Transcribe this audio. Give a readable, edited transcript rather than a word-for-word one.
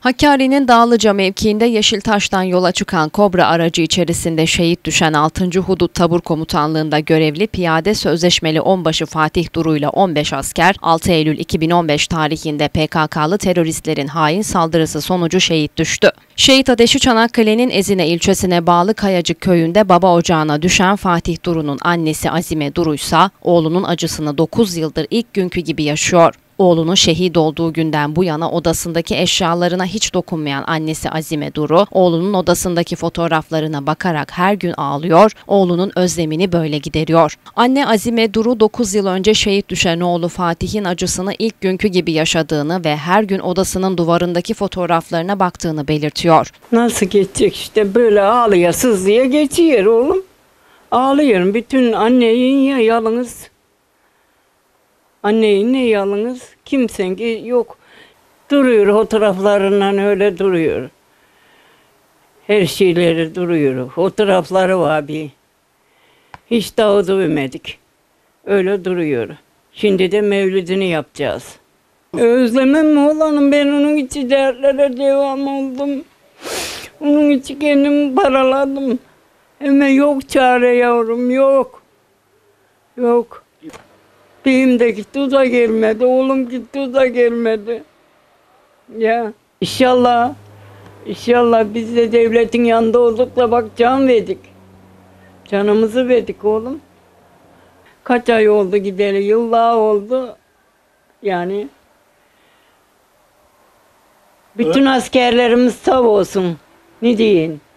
Hakkari'nin Dağlıca mevkiinde Yeşiltaş'tan yola çıkan Kobra aracı içerisinde şehit düşen 6. Hudut Tabur Komutanlığı'nda görevli piyade sözleşmeli onbaşı Fatih Duru ile 15 asker 6 Eylül 2015 tarihinde PKK'lı teröristlerin hain saldırısı sonucu şehit düştü. Şehit ateşi Çanakkale'nin Ezine ilçesine bağlı Kayacık köyünde baba ocağına düşen Fatih Duru'nun annesi Azime Duru ise oğlunun acısını 9 yıldır ilk günkü gibi yaşıyor. Oğlunun şehit olduğu günden bu yana odasındaki eşyalarına hiç dokunmayan annesi Azime Duru, oğlunun odasındaki fotoğraflarına bakarak her gün ağlıyor, oğlunun özlemini böyle gideriyor. Anne Azime Duru 9 yıl önce şehit düşen oğlu Fatih'in acısını ilk günkü gibi yaşadığını ve her gün odasının duvarındaki fotoğraflarına baktığını belirtiyor. Nasıl geçecek işte böyle ağlaya sızlıya geçiyor oğlum. Ağlıyorum bütün anneyin ya yalnız. Anneyin ne yalnız, kimsen ki yok. Duruyor fotoğraflarından öyle duruyor. Her şeyleri duruyor. Fotoğrafları var bir. Hiç dağıtıvermedik. Öyle duruyor. Şimdi de mevlidini yapacağız. Özlemem mi oğlanım, ben onun için dertlere devam oldum. Onun için kendimi paraladım. Ama yok çare yavrum, yok. Yok. Benim de gitti, o da gelmedi. Oğlum gitti, o da gelmedi. Ya inşallah biz de devletin yanında olduk da bak can verdik. Canımızı verdik oğlum. Kaç ay oldu gideli, yıllar oldu. Yani bütün askerlerimiz sağ olsun. Ne diyeyim?